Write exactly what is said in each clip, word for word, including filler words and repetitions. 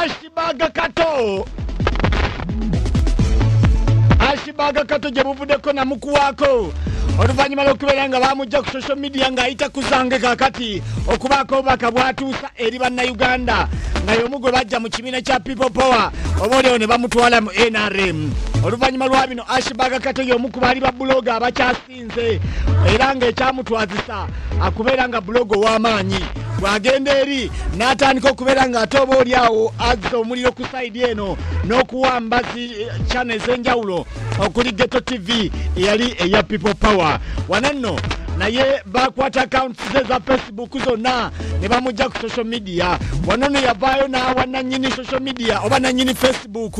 Ashbaga Kato Ashbaga Kato jebuvuddeko na muku wako oluvannyuma lw'okubeera nga bamujja ku social media ng'ayita kuzange kakati okubaako obubaka bwatuusa eri bannayuganda nga y'omu gwe bajja mu kibiina kya People Power oba oleo ne bamutwala mu N R M. Oluvannyuma lwa bino Ashbaga Kato y'omu ku baali ba buloga abakyasinze era ng'ekyamutwazisa akubeera nga buloga ow'amaanyi bw'agenda eri n'atandika okubeera ng'ate oba oli awo azza omuliro ku sayidi eno n'okuwamba zi channel ez'enjawulo okuli Kato T V eyali eya People Power. Wananno naye bakwata accounts ze za Facebook zonna ne bamujja ku social media. Wananno yavaayo n'awa nannyini social media oba nannyini Facebook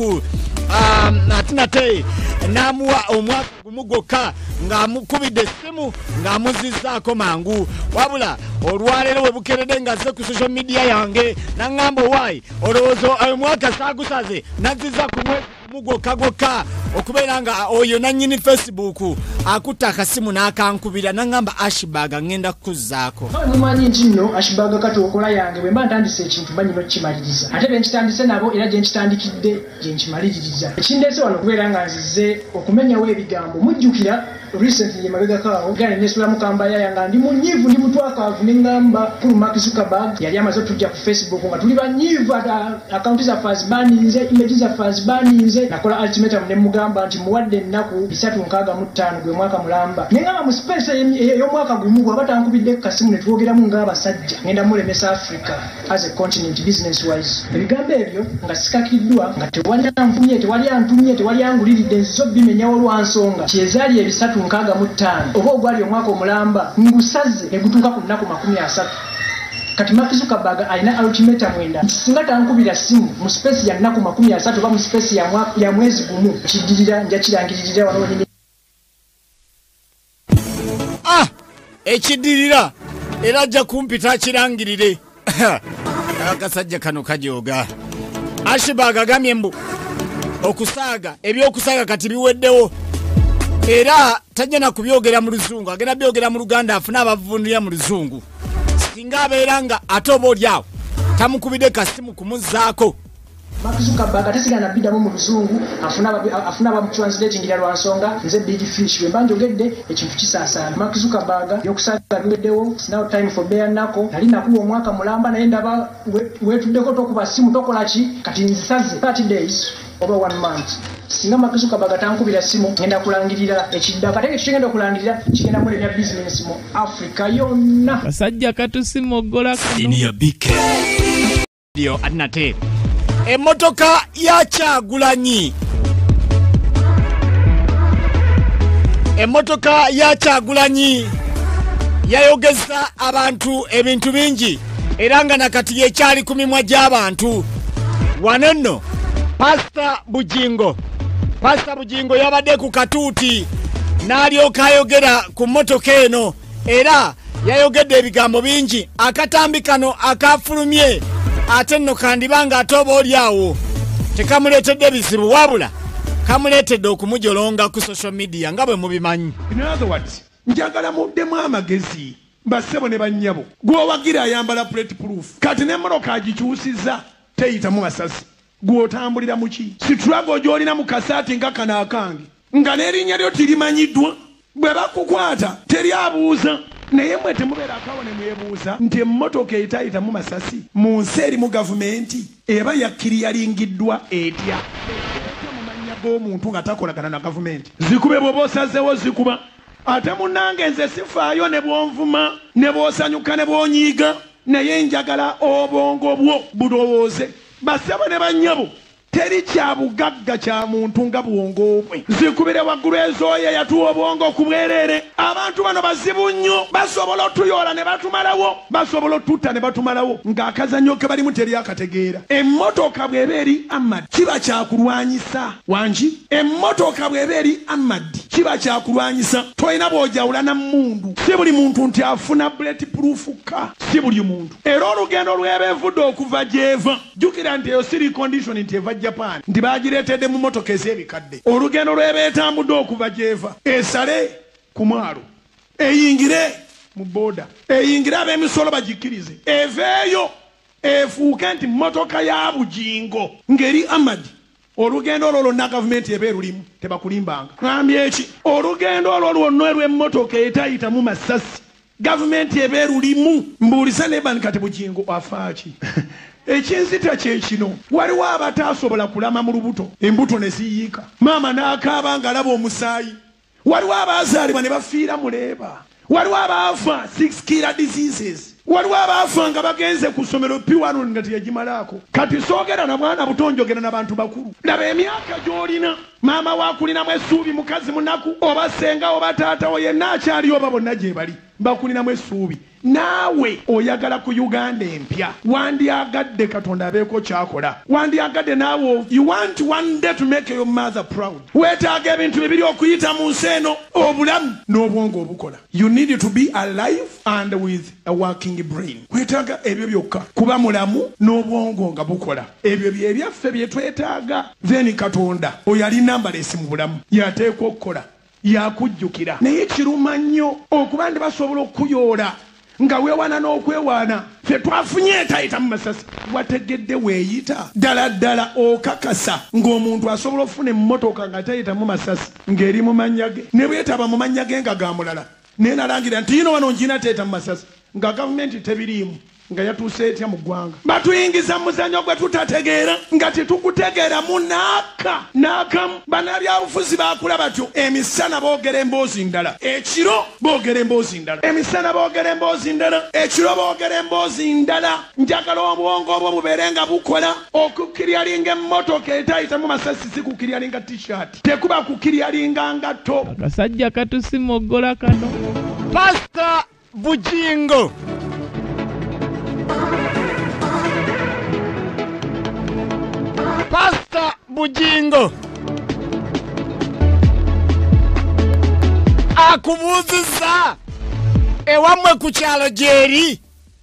um, atinate n'amuwa omwaka gumu gwokka ng'amukubidde essimu ng'amuzizzaako mangu. Wabula olwaleero we bukeredde ng'azze ku social media yange n'aŋŋamba owaayi olowooza omwaka saagusaze nazzizza ku mwezi gumu gwokka gwokka okubeera nga oyo nannyini Facebook akutte akasimu n'akankubira n'aŋŋamba Ashbaga ngenda kukuzzaako. Mumanyi nti nno Ashbaga Kato okola yange bwe mba ntandise ekintu mba nnina okukimaliriza ate be nkitandise nabo era gye nkitandikidde gye nkimaliririza. Ekindeese wano okubeera nga nzize okumenyawo ebigambo mujjukira recently ye mabegakaawo gane nesula mukambaya yanga ndi munyivu ndi mutwakaavu n'eŋŋamba kulu Mark Zuckerberg yali amaze otujja ku Facebook nga tuli banyivu ata akaunti zaffe azibaninze image zaffe azibaninze nakola ultimatum ne mugamba nti muwadde ennaku bisatu nkaaga mu ttaano gwe mwaka mulamba n'eŋŋamba mu space ey'omwaka gumu bw'aba tankubidde ku kasimu ne twogeramu ng'abasajja ngenda mulemesa Africa as a continent business wise. Ebigambo ebyo nga sikakiddwa nga tewali anfunye tewali antumye tewali anguliridde nzizo bimenyawo lwansonga kyezaali ebisatu nkaaga mu ttaano oba ogwali omwaka omulamba ngusaze ne gutuuka ku nnaku makumi asatu. Kati Mark Zuckerberg alina ultimatum mwenda singa tankubira simu mu space ya nnaku makumi asatu oba mu space ya, mwa, ya mwezi gumu kiddirira nja kirangiririra wano nyini. Ah ekiddirira era ajja kumpita akirangirire akasajja kano kajooga. Ashbaga agambye mbu okusaaga ebyokusaaga kati biweddewo era tajja na kubyogera mu luzungu agenda byogera mu Luganda afuna abavundira mu luzungu singa abeera nga ate oba oli awo tamukubidde kasimu kumuzzaako. Mark Zuckerberg atesigana biddamu mu luzungu afuna abamutranslatingira lwansonga nze big fish bwe mba njogedde ekintu kisaasaana. Mark Zuckerberg yokusaaga biweddewo now time for bear nako nali nakuwa omwaka mulamba naye ndaba wetuddeko tokuba simu tokola ki kati nzisaze thirty days oba one month. Singa Mark Zuckerberg tankubira simu ngenda kulangirira ekidda kate ekigenda okulangirira kigenda mu ebya business mu Africa yonna. Basajja katusimoggola senior bike dio adnate emmotoka ya Kyagulanyi emmotoka ya Kyagulanyi yayogeza abantu ebintu bingi era nga nakati yekyali ku mimwa gy'abantu. Wano nno Pastor Bujingo Pastor Bujingo yabadde ku katuuti n'alyoka ayogera ku mmotoka eno era yayogedde ebigambo bingi. Akatambi kano akafulumye ate nno kandibanga ate oba oli awo tekamuleetedde bizibu wabula kamuleetedde okumujolonga ku social media nga bwe mubimanyi. In other words njagala muddemu amagezi bassebo ne bannyabo gw'owagira ayambala plate proof kati n'emmotoka agikyusiza teyitamu masasi gw'otambulira muki struggle gy'olina mu kasaati nga kano akange nga n'erinnya lyo tirimanyiddwa bwe bakukwata teri abuuza naye mwe temubeera akawo ne mwebuuza nti emmotoka etayitamu masasi mu nsi eri mu gavumenti eba yakkiriyalingiddwa etya mu mannya g'omuntu nga takolagana na gavumenti. Zikube bw'oba osazeewo zikuba ate munnange nze sifaayo ne bwonvuma ne bw'osanyuka ne bw'onyiiga naye njagala obwongo bwo bulowooze. Bassebo ne bannyabo teri kya bugagga kya muntu nga bwongo bwe. Zikubire waggulu ezooya yatuwa obwongo ku bwereere. Abantu bano bazibu nnyo basobola otuyoola ne batumalawo basobola otutta ne batumalawo ng'akazannyo ke balimu teri akategeera. Emmotoka bw'eba eri amadi kiba kyakulwanyisa wangi. Emmotoka bw'eba eri amadi kiba kyakulwanyisa. Toyina bw'ojawula na mmundu. Si buli muntu nti afuna bulletproof ka si buli muntu. Era olugendo lw'eba evudde okuva gy'eva jjukira nti eyo si recondition nti eva Japan ndi bagireetedde mu mmotoka ez'ebikadde. Olugendo lw'eba etambudde okuva gy'eva esale ku mwalo eyingire mu boda eyingire ab'emisolo bagikkirize eveeyo efuuke nti mmotoka ya bugingo ngeri Amadi olugendo olwo lwonna gavumenti eba erulimu tebakulimbanga. Ngambye eki olugendo olwo lwonna lw'emmotoka etayitamu masasi gavumenti eba erulimu mbuulisa nebani kati bugingo afaaki. Ekinzita kye kino waliwo abataasobola kulama mu lubuto embuto ne ziyiika maama n'akaaba ng'alaba omusaayi. Waliwo abaazaalibwa ne bafiira muleeba. Waliwo abaafa six killer diseases. Waliwo abaafa nga bagenze ku ssomero P one nga teyagimalaako. Kati soogera na mwana buto njogera n'abantu bakulu. Laba emyaka gy'olina maama waakulinamu essuubi mukazi munaku oba ssenga oba taatawo yenna akyali oba bonna gye bali bakulinamu essuubi. Naawe oyagala ku Uganda empya wandyagadde Katonda abeeko kyakola. Wandyagadde naawe you want one day to make your mother proud. Weetaaga ebintu bibiri okuyita mu nsi eno obulamu n'obwongo obukola. You need to be alive and with a working brain. Weetaaga ebyo byokka kuba mulamu n'obwongo nga bukola. Ebyo bye byaffe bye twetaaga. Then Katonda oyo ali nambalesi mu bulamu yateeka okukola yakujjukira. Naye kiruma nnyo okuba ndi basobola okuyoola nga weewaana n'okwewaana ffe twafunye etayita mu masasi. Wategedde weeyita ddala ddala okakasa ng'omuntu asobola okufuna emmotoka nga tayita mu masasi ng'eri mu mannya ge ne bwetaba mu mannya ge nga ga mulala naye nalangira nti yino wano ngina tayita mu masasi nga gavumenti tebiriimu nga yatuuse etya mu ggwanga. Batuyingiza mu muzannyo gwe tutategeera nga tetukutegeera mu naaka naakamu. Bannabyabufuzi baakula batyo emisana boogera emboozi ndala ekiro boogera emboozi ndala emisana boogera emboozi ndala ekiro boogera emboozi ndala. Njagala obwongo obwo bubeere nga bukola okukiryalinga emmotoka etayita mu masasi si kukiryalinga t-shirt tekuba kukiryalinga ngatto. Akasajja katusimoggola kano Pastor Bugingo Pastor Bugingo akubuuziza ewammwe ku kyalo gyeri.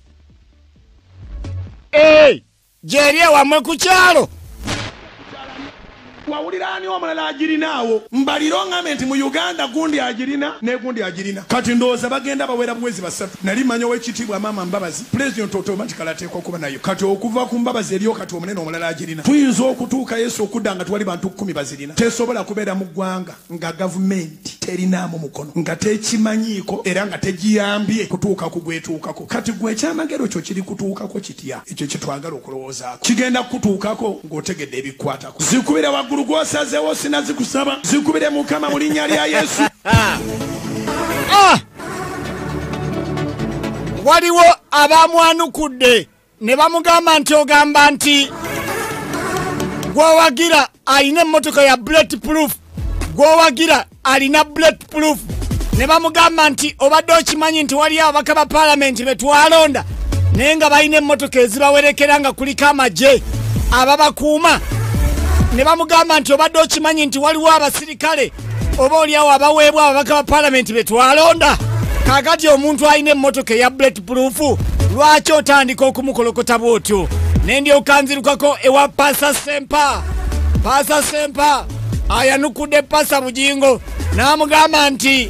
Ee gyeri ewammwe ku kyalo wawulira ani omulala agirinaawo mbaliro ngambe nti mu Uganda gundi agirina ne gundi agirina. Kati ndowooza bagenda bawera bwezi basatu. Nali manya ow'ekitiibwa maama Mbabazi pulezidenti automatically ateekwa okuba nayo. Kati okuva ku Mbabazi eriyo kati omunene omulala agirina. Tuyinza okutuuka Yesu okudda nga twali bantu kkumi bazirina. Tesobola kubeera mu ggwanga nga gavumenti terinaamu mukono nga tekimanyiiko era nga tegiyambye kutuuka ku gwetuukako. Kati gwe ekyamagero kyo kiri kutuukako kitya? Ekyo kye twagala okulowoozaako kigenda kukutuukako ng'otegedde ebikwatako. Zikubira waggulu gw'osazeewo sinazikusaba zikubire Mukama mu linnya lya Yesu. Waliwo abamwanukudde ne bamugamba nti ogamba nti gwowagira alina emmotoka ya bulletproof gwowagira alina bulletproof ne bamugamba nti obadde okimanyi nti waliyo ababaka ba paalamenti be twalonda naye nga balina emmotoka ezibawerekera nga kuliko amagye ababakuuma. Ne bamugamba nti obadde okimanyi nti waliwo abasirikale oba oliawo abaweebwa ababaka ba paalamenti be twalonda. Kaakati omuntu alina emmotoka eya bulletproof lwaki otandika okumukolokota bw'otyo? Ne ndyoka nzirukako ewa Paasa Sempa. Paasa Sempa ayanukudde Paasa Bugingo n'amugamba nti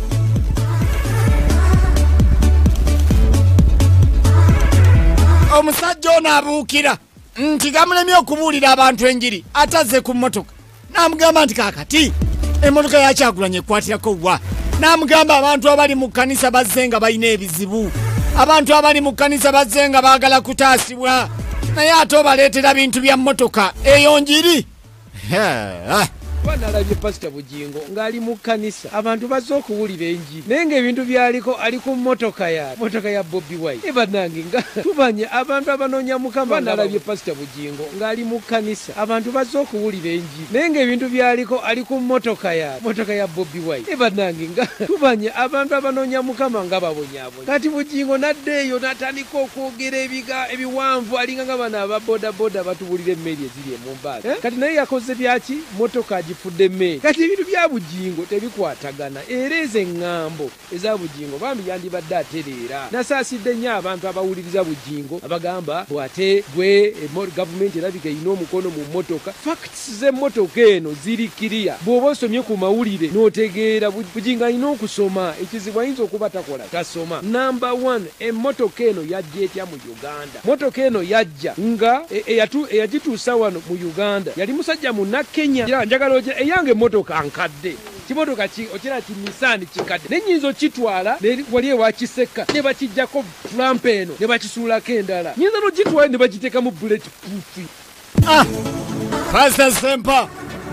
omusajja ono abuukira nti gamulemye okubuulira abantu enjiri atazze ku mmotoka. N'amugamba nti kaakati emmotoka yakyagulanye ekwatirako wa? N'amugamba abantu abali mu kkanisa bazze nga balina ebizibu, abantu abali mu kkanisa bazze nga baagala kutaasibwa, naye ate obaleetera bintu bya mmotoka eyo njiri. Banalabye Pastor Bugingo ng'ali mu kkanisa abantu bazze okuwulira enjiri naye ng'ebintu byaliko ali ku mmotoka ya mmotoka ya Bobi Wine. Ebanange nga tubanye abantu abanoonya Mukama. Banalabye Pastor Bugingo ng'ali mu kkanisa abantu bazze okuwulira enjiri naye ng'ebintu byaliko ali ku mmotoka ya mmotoka ya Bobi Wine. Ebanange nga tubanye abantu abanoonya Mukama nga babonyaabonya. Kati Bugingo naddeeyo n'atandika okwogera ebiga ebiwanvu alinga nga bano aba boda boda batuwulira emmeri eziri e Mombasa. Kati naye yakoze byaki mmotoka gifudde mmere kati ebintu bya bugingo tebikwatagana era ezo eŋŋambo eza bugingo bambi yandibadde atereera nasaasidde nnyo abantu abawuliriza bugingo abagamba bw'ate gwe gavumenti erabika erina omukono mu mmotoka facts z'emmotoka eno ziri kiriya bw'oba osomye ku mawulire n'otegeera bugingo alina okusoma ekizibu ayinza okuba takola tasoma number one emmotoka eno yajja etya mu uganda mmotoka eno yajja nga eyagituusa wano mu uganda yali musajja munnakenya njagala ogira eyange emmotoka nkadde kimotoka okira ki Nissan kikadde nenyinza okitwala wali ewakiseka ne bakijjako Trump eno ne bakisuulako endala nyinza n'ogitwala ne bagiteeka mu bullet proof. Ah, Pastor Sempa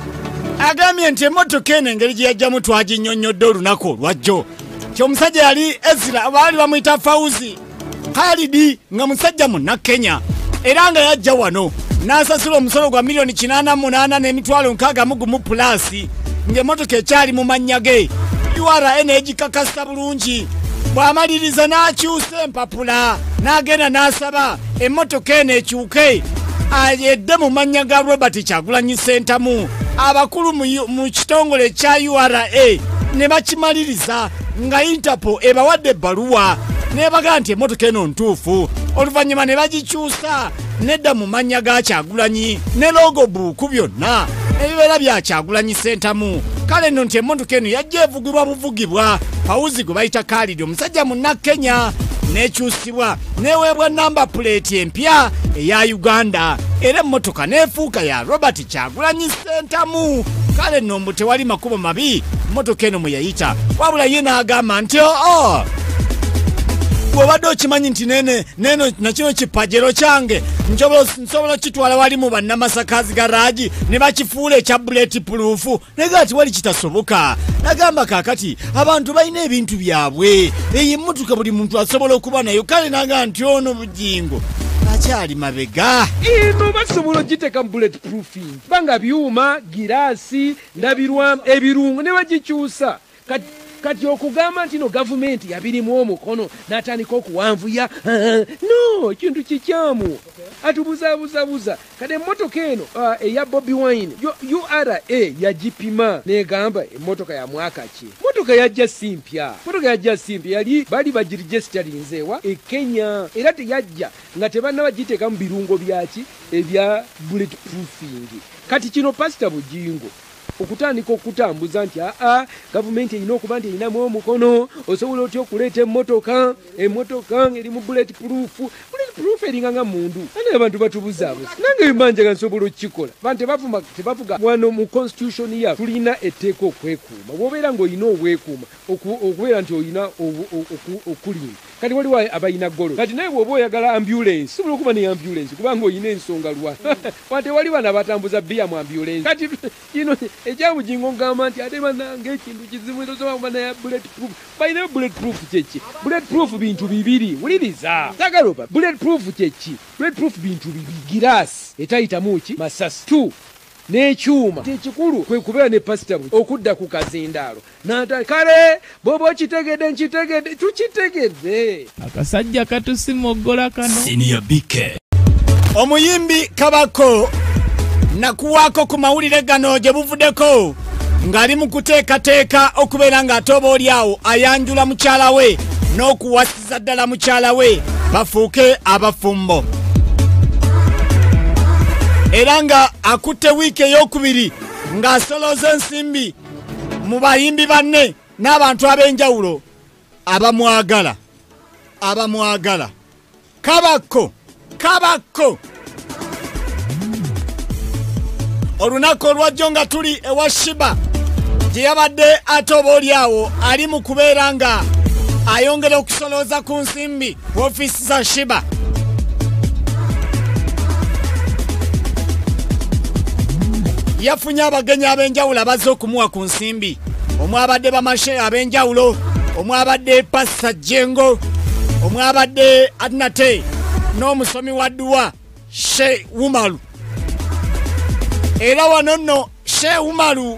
agambye nti emmotoka eno engeri gye yajjamu twaginnyonnyodde olunaku olwajjo kyomusajja yali Ezra baali bamuyita Fauzi Khalidi nga musajja munnakenya era nga yajja wano n'asasula omusolo gwa miliyoni kinaana munaana n'emitwalo nkaaga mu gumu pulaasi ng'emmotoka ekyali mu mannya ge U R A n'egikakasa bulungi bw'amaliriza n'akyusa empapula n'agenda n'asaba emmotoka eno ekyuke ayedde mu mannya ga Robert Kyagulanyi Ssentamu abakulu mu kitongole kya U R A ne bakimaliriza nga Interpol ebawadde ebbaluwa nebaga nti emmotoka eno ntuufu oluvannyuma ne bagikyusa nedda mu mannya ga Kyagulanyi ne logo buuku byonna ebibeera bya Kyagulanyi Ssentamu kale nno nti emmotoka eno yajja evugibwa buvugibwa Fauzi gwe bayita Khalidi omusajja munnakenya n'ekyusibwa neweebwa namba puleeti empya eya Uganda era emmotoka n'efuuka ya Robert Kyagulanyi Ssentamu kale nno mbu tewali makubo mabi emmotoka eno mwe yayita wabula ye n'agamba nti oo bw'obadde okimanyi nti nene neno nakino kipajero kyange nsobola kitwala wali mu bannamasakazi garaaji ne bakifuula ekya bullet proof naye ati wali kitasoboka nagamba kaakati abantu balina ebintu byabwe eyo emmotoka buli muntu asobola okuba nayo kale naga nti ono bugingo akyali mabega eno basobola ogiteeka mu bullet proofing banga byuma giraasi ndabirwamu ebirungu ne bagikyusa kati okugamba nti no gavumenti yabirimu omukono n'atandika okuwanvuya no kintu kikyamu atubuzaabuzabuza kati emmotoka eno eya Bobi Wine U R A yagipima negamba emmotoka ya mwaka ki emmotoka yajja simpya emmotoka yajja simpya yali bali bagiregisitarinzeewa e Kenya era teyajja nga tebanna bagiteeka mu birungo byaki ebya bullet proofing kati kino Pastor Bugingo okutandika okutambuza nti aa gavumenti erina okuba nti erinamu omukono osobola otya okuleeta emmotoka emmotoka eri mu bullet proof bullet proof eringa nga mundu ane abantu batubuzaabuza nange bimanjaga nsobola okukikola bantu tebavuga wano mu constitution ya tulina etteeka okwekuuma bw'obeera ng'olina obwekuuma okubeera nti olina okulinda kati waliwo abalina golo kati naye bw'oba oyagala ambulance sobola okuba ne ambulance kubanga olina ensonga lwa wante wali bana batambuza bbiya mu ambulance kati kino ekyabugingo ngamba nti ate banange ekintu kizibu tosobola kuba naye bullet proof balinayo bullet proof kyeki bullet proof bintu bibiri wuliriza tagaloba bullet proof kyeki bullet proof bintu bibiri giraasi etayitamu ki masasi two n'ekyuma tekikulu kwe kubeera ne Pastor okudda ku kazindaalo n'ata kale bw'oba okitegedde nkitegedde tukitegedde akasajja katusimoggola kano Senior B K omuyimbi Kabako nakuwaako ku mawulire gano gye buvuddeko ng'ali mu kuteekateeka okubeera ng'ate oba oli awo ayanjula mukyala we n'okuwasiza ddala mukyala we bafuuke abafumbo era nga akutte wiiki ey'okubiri ng'asolooza ensimbi mu bayimbi banne n'abantu ab'enjawulo abamwagala abamwagala Kabako Kabako olunaku olwajjo nga tuli ewa Shiba gye yabadde ate oba oli awo ali mu kubeera nga ayongera okusolooza ku nsimbi ku ofiisi za Shiba yafunye abagenyi ab'enjawulo abazze okumuwa ku nsimbi omwabadde bamashe ab'enjawulo omwabadde Pasta Jengo omwabadde Adnate n'omusomi wa dduwa She Umaru era wano nno She Umaru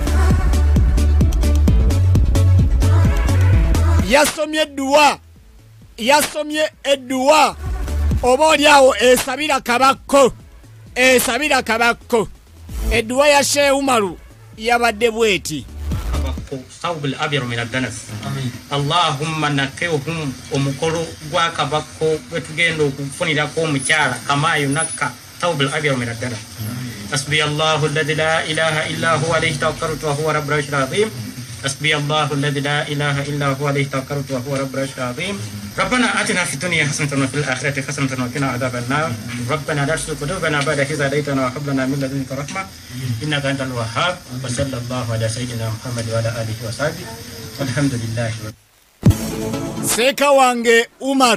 yasomye edduwa yasomye edduwa oba oli awo esabira Kabako esabira Kabako edduwa ya She Umaru yabadde bweti ثوب الأبيض من الدنس اللهم نقهم ومكرو وكبكو وتجينو فنيدكو مجالا كما ينقى ثوب الأبيض من الدنس حسبي الله الذي لا إله إلا هو عليه توكلت وهو رب العرش العظيم حسبي الله الذي لا إله إلا هو عليه توكلت وهو رب العرش العظيم ربنا آتنا في الدنيا حسنة وفي الآخرة حسنة وقنا عذاب النار ربنا لا تزغ قلوبنا بعد إذ هديتنا وهب لنا من لدنك رحمة إنك أنت الوهاب وصلى الله على سيدنا محمد وعلى آله وصحبه والحمد لله. Seka wange Umar,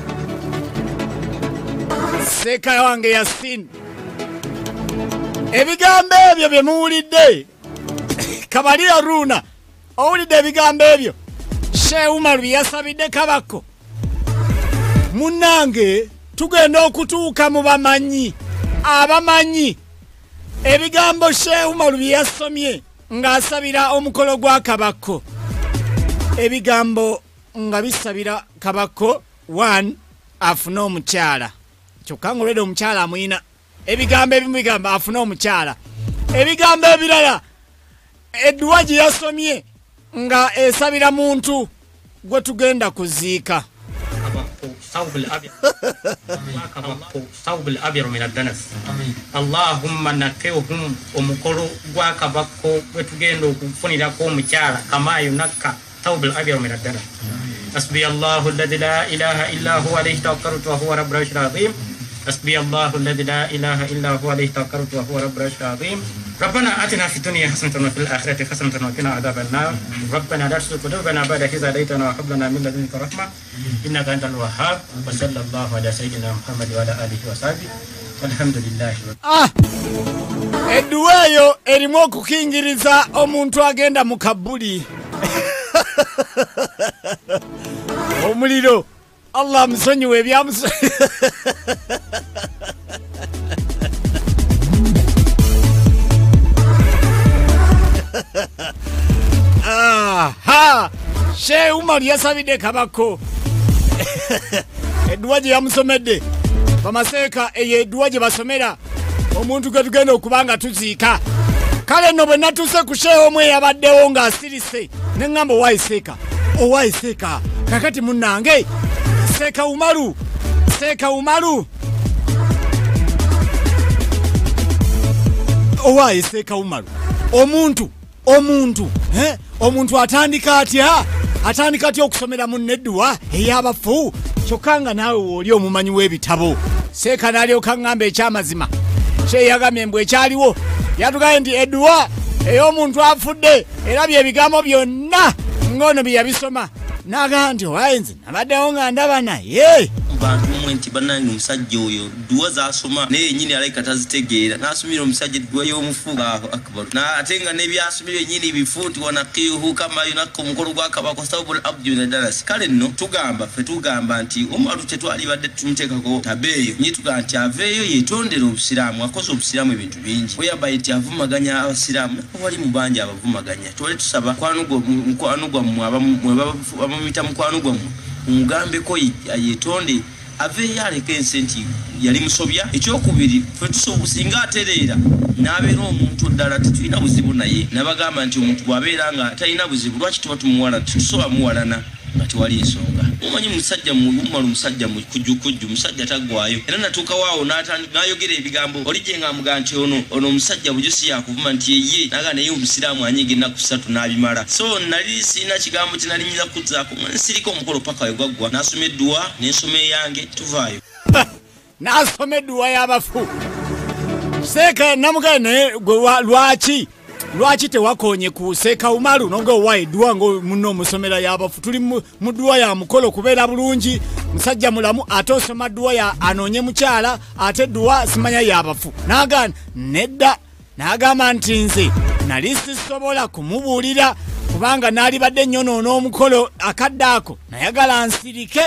Seka wange Yasin, ebigambo ebyo bye muwulidde Kabali Aruna owulidde ebigambo ebyo Sheikh Umar bye yasabidde Kabako. Munange tugenda okutuuka mu bamanyi abamanyi ebigambo Sheikh Umar bye yasomye ng'asabira omukolo gwa Kabako. Ebigambo nga bisabira Kabako one afune omukyala kyokka ng'olwedde omukyala amuyina. Ebigambo ebimu bigamba afune omukyala. Ebigambo ebirala edduwa gye yasomye nga esabira muntu gwe tugenda kuziika. ثوب الأبيض من الدنس اللهم نقهم ومكرو وكبكو وتجينو فنيدكو مجالا كما ينقى ثوب الأبيض من الدنس حسبي الله الذي لا إله إلا هو عليه توكلت وهو رب العرش العظيم حسبي الله الذي لا إله إلا هو عليه توكلت وهو رب العرش العظيم ربنا آتنا في الدنيا حسنة وفي الآخرة حسنة وقنا عذاب النار ربنا لا تزغ قلوبنا بعد إذ هديتنا وهب لنا من لدنك رحمة إنك أنت الوهاب وصلى الله على سيدنا محمد وعلى آله وصحبه والحمد لله. Ah, edduwa eyo erimu okukingiriza omuntu agenda mu kabbuli. Omuliro Allah musonyiwe ebyamuso. Aha, Sheikh Umar yasabidde Kabako edduwa gye yamusomedde bamaseeka eyo edduwa gye basomera omuntu gwe tugenda okubanga tuziika. Kale nno bwe natuuse ku Sheikh omwe eyabaddewo ng'asirise ne ŋŋamba owaayi Seeka owaayi Seeka kakati munnange Seeka Umaru Seeka Umaru owaayi Seeka Umaru omuntu omuntu eh omuntu atandika atya atandika atya okusomera mu nedduwa ey'abafu kyokka nga naawe w'oli omumanyi w'ebitabo. Seeka n'alyoka ŋŋamba ekyamazima Sheikh yagambye mbwe ekyaliwo yatugambye nti edduwa ey'omuntu afudde era bye bigambo byonna ng'ono bye yabisoma n'agamba nti owaayi nze nabaddewo nga ndaba naye bantu mwe nti bannange omusajja oyo dduwa zaasoma naye yennyini alayika tazitegeera n'asomera omusajja edduwa y'omufu akbar ate nga n'ebyasomera yennyini bifu nti wanaqihu kama yunaqqa omukolo gwa Kabako thawbul abdi min ad-danas. Kale nno tugamba ffe tugamba nti Umaru tetwalibadde tumuteekako tabeeyo nye tugamba nti aveeyo yeetondera obusiraamu akoze obusiraamu ebintu bingi weyabaye nti avumaganya abasiraamu wali mu bangi abavumaganya twali tusaba mukwano gwammwe abamuyita mukwano gwammwe omugambeko yeetonde aveeyo aleka ensi nti yali musobya. Ekyokubiri ffe tusobosinga atereera n'abeera omuntu ddala tetulina buzibu naye nabagamba nti omuntu bw'abeera nga talina buzibu lwaki tuba tumuwala tetusobola muwalana nga tewali ensonga. Omanyi musajja mulumala omusajja mukujjukujju musajja taggwayo era natuuka waawo n'ayogera ebigambo olijje nga amugaa nti ono ono omusajja bujusi yakuvuma nti yeye naga naye omusiraamu anyiga ennaku ssatu n'abimala. So nali sirina kigambo kye nali nyinza kuzzaako nsirika omukolo paka wegwaggwa n'asoma edduwa n'ensoma eyange tuvaayo. N'asoma edduwa y'abafu. Seeka namugamba naye lwaki lwaki tewakonye ku Seeka Umaru nonga owaayi edduwa ngo muno omusomera y'abafu tuli mu dduwa ya mukolo kubeera bulungi musajja mulamu ate osoma dduwa ya anoonye mukyala ate edduwa simanya y'abafu. N'agamba nedda n'agamba nti nze nali sisobola kumubuulira kubanga n'alibadde nnyo n'omukolo akadde ako nayagala nsirike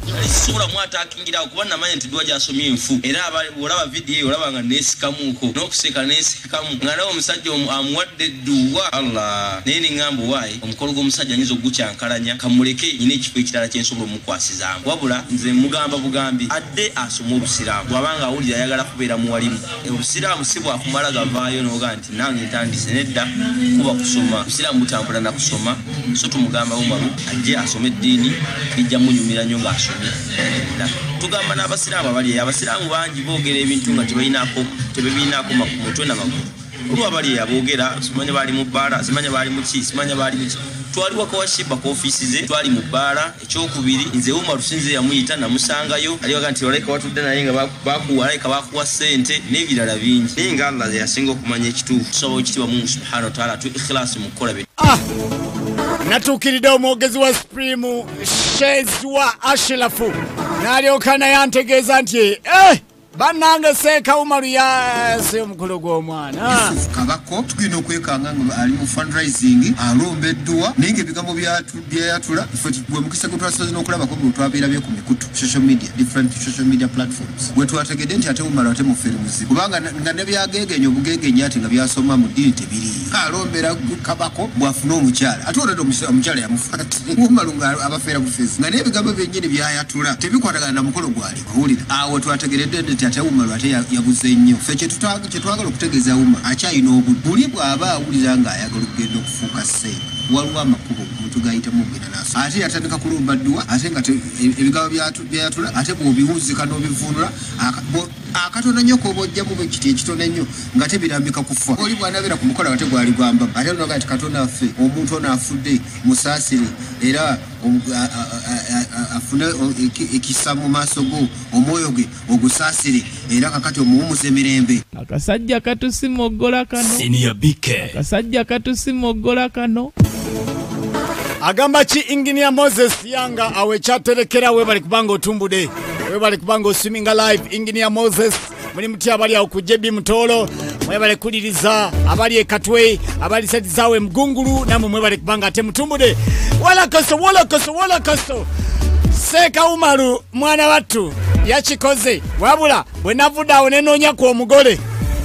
sobola mwatakingira okuba namanya nti dwa gyasomye enfu era olaba video olaba nga nesikamuko n'okuseka nesikamu nga nawe omusajja amuwadde dduwa Allah naye ni ngambo wayi omukolo gw'omusajja nyizo gukyankalanya kamuleke nyina ekifo ekirala kyensobola omukwasizaamu wabula nze mugamba bugambi adde asoma obusiraamu bwabanga awulira ayagala kubeera muwalimu obusiraamu si bwakumala gavaayo n'oga nti nange ntandise nedda kuba kusoma obusiraamu butambula na kusoma so tumugamba Umaru ajje asome eddiini bijja munyumira nnyo ng'asomye tugamba n'abasiraamu abali abasiraamu bangi boogera ebintu nga tebalinaako tebabiinaako mutwe na magulu olwa bali aboogera simanya bali mu bbaala simanya bali mu ki simanya bali mu ki twali waka wa Shiba ku ofiisi ze twali mu bbaala ekyokubiri nze Umaru sinze yamuyita namusangayo aliwaga nti olaika watudde naye nga bakuwa alaika bakuwa ssente n'ebirala bingi naye nga Allah yasinga okumanya ekituufu tusobola ekitiibwa Mungu subhanahu wa ta'ala tu ikhlasi mu kukola ah natuukiridde omwogezi wa Supreme Shezwa Ashrafu n'alyoka naye antegeeza nti eh bannange Seeka Umaru yase omukolo gw'omwana kabako tugenda okwekanga nga ali mu fundraising alomba edduwa naye ng'ebigambo byayatula gwe mukisa gwe twasoze n'okulabako bwe twabeerabye ku mikutu social media different social media platforms we twategedde nti ate Umaru ate mufere muzibu kubanga nga ne byagegenya obugegenya ate nga byasoma mu ddiini tebiri alombera kabako bwafuna omukyala ate olwedde omukyala yamufa Umaru nga abafeera bufezi nga n'ebigambo byennyini byayatula tebikwatagana na mukolo gwali kuwulira awo twategedde nti ate Umaru ate yabuze nnyo ffe kyetwagala okutegeeza Umaru akyalina obudde buli bw'aba awulira ng'ayagala okugenda okufuuka Seeka waliwo amakubo omuntu gayitamu ogenda naso ate yatandika kulumba dduwa ate nga ebigambo byayatula ate bw'obiwuzika n'obivuunula akatono nnyo k'oba ojjamu bwe kiti ekitono ennyo nga tebirambika kufa oli bw'anabeera ku mukolo ate gwali gwambamu ate noga nti Katonda affe omuntu ono afudde musaasire era afune ekisa mu maaso go omwoyo gwe ogusaasire era kakati omuwumuza emirembe akasajja katusimoggola kano Senior Bike akasajja katusimoggola kano agamba ki Engineer Moses Yanga awe kyaterekera we bali kubanga otumbude we bali kubanga osiminga live Engineer Moses muli muti abali awo ku Jebi Mutolo mwe bali kuliriza abali ekatwe abali sedizawe mgungulu namwe mwe bali kubanga ate mutumbude wala kaso wala kaso wala kaso Seeka Umaru mwana wattu yakikoze wabula bwe navuda awo nenoonya ku omugole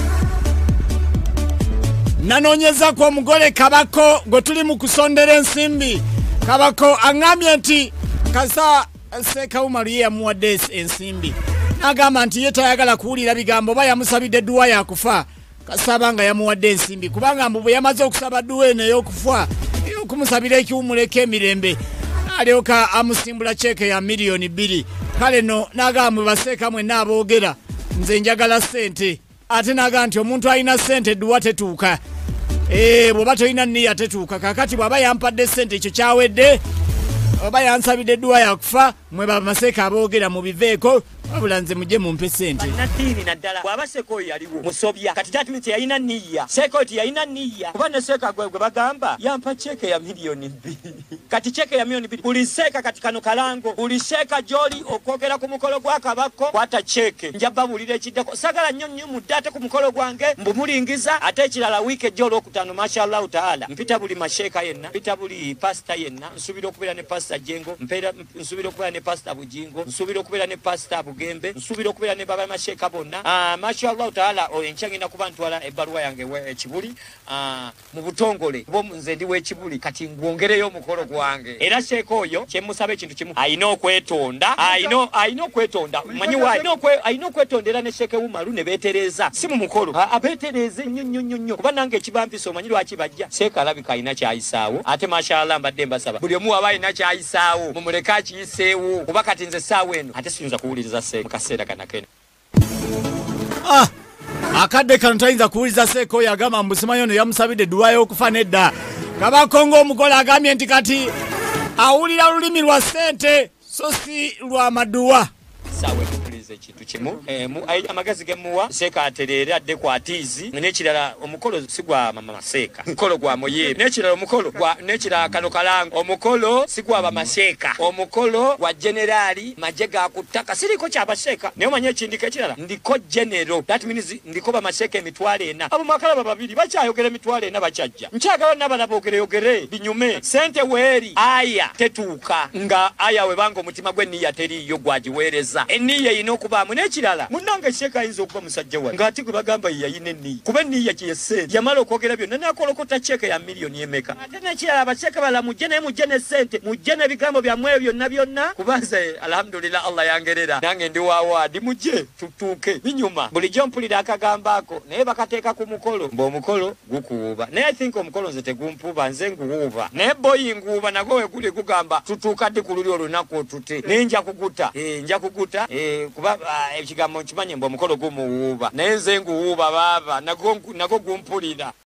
nanoonyeza ku omugole Kabako gwe tuli mu kusondera ensimbi Kabako aŋŋambye nti kasa Seeka Umaru ye yamuwadde ensimbi n'agamba nti ye tayagala kuwulira bigambo oba yamusabidde dduwa yakufa kasaba nga yamuwadde ensimbi kubanga mbu bwe yamaze okusaba dduwa eno ey'okufa ey'okumusabira ekiwumuleko emirembe alyoka amusimbula ceeke ya miliyoni bbiri kale no n'agamba bwe baseeka mwenna aboogera nze njagala ssente ate n'agamba nti omuntu alina ssente dduwa tetuuka ee bw'oba tolina nniya tetuuka kakati bw'aba yampadde ssente ekyo kyawedde oba yansabidde dduwa yakufa mwe bamaseeka aboogera mu biveeko wabula nze mujje mumpe ssente natiini naddala bw'aba Seeka oyo yaliwo musobya kati tati nti yalina nniya Seeka oyo tiyalina nniya kuba ne Seeka gwe gwe bagamba yampa ceeke ya miliyoni bbiri kati ceeke ya miliyoni bbiri buli Seeka kati kano kalango buli Seeka gy'oli okwogera ku mukolo gwa Kabako kwata ceeke nja babuulira ekiddako sagala nnyo nnyo mudde ate ku mukolo gwange mbumulingiza ate ekirala wiiki ejja olwokutaano mashallahu taala mpita buli masheeka yenna mpita buli pasita yenna nsuubira okubeera ne pasita Jengo nsuubira okubeera ne pasita Bujingo nsuubira okubeera ne pasita Bugembe nsuubira okubeera ne baba masheeka bonna ah mashallah taala enkya ngenda kuba ntwala ebbaluwa yange ekibuli ah mu butongole bo nze ndi w'ekibuli kati ngwongereyo omukolo gwange era Seeka oyo kyemusaba ekintu kimu ayina okwetonda ayina ayina okwetonda manyi wa ayina okwetondera ne Seeka Umaru ne beetereza si mu mukolo abeetereze nnyo nnyo nnyo nnyo kuba nange ekibampisa omanyi lwaki bajja Seeka alabika ayina kyayisaawo ate mashallah mbadde mbasaba buli omu aba ayina kyayisaawo mumuleke akiyiseewo kuba kati nze saawa eno ate siyinza kuwuliriza Seeka mukaseera kanakena ah akadde kano tayinza kuwuliza Seeka oyo agamba mbusimanyi ono yamusabidde dduwa y'okufa nedda Kabako ng'omugole agambye nti kati awulira lulimi lwa ssente so si lwa maduwa saawa eno mbategeeze ekintu kimu amagezi gemuwa seeka aterere adde ku atiizi n'ekirala omukolo sigwa mama maseeka mukolo gwa Muyebe n'ekirala omukolo gwa n'ekirala kano kalango omukolo sigwa bamaseeka omukolo gwa generali maje ga kutaka siriko kyabaseeka naye omanye ekindiko ekirala ndiko general that means ndiko bamaseeka emitwalo ena abo makalaba babiri bakyayogera emitwalo ena bakyajja nkyagala n'abalaba ogereyogere binyume sente weeri aya tetuuka nga aya webanga omutima gw'enniya teriiyo gwagiweereza enniya erina okubaamu n'ekirala munnange seeka ayinza okuba musajja wa ng'ati gwe bagamba ye yayina enniya kuba enniya kyeyesente yamala okwogera byonna n'akolokota ceeke ya miliyoni emeka ate n'ekirala abaceeke bala mujje naye mujje ne sente mujje n'ebigambo byammwe ebyo byonna byonna kubanze alhamdulillah Allah yangerera nange ndi wa Awade mujje tutuuke binyuma bulijjo mpulira akagambo ako naye bakateeka ku mukolo ng'omukolo gukuwuuba naye I think omukolo nze tegumpuuba nze nguwuuba naye boyi nguwuuba nagwo we guli gugamba tutuuka ddi ku luli olunaku otute naye nja kuguta nja kuguta kuba ekigambo nkimanye mbu omukolo gumuwuuba naye nze nguwuuba baaba nagwo gumpulira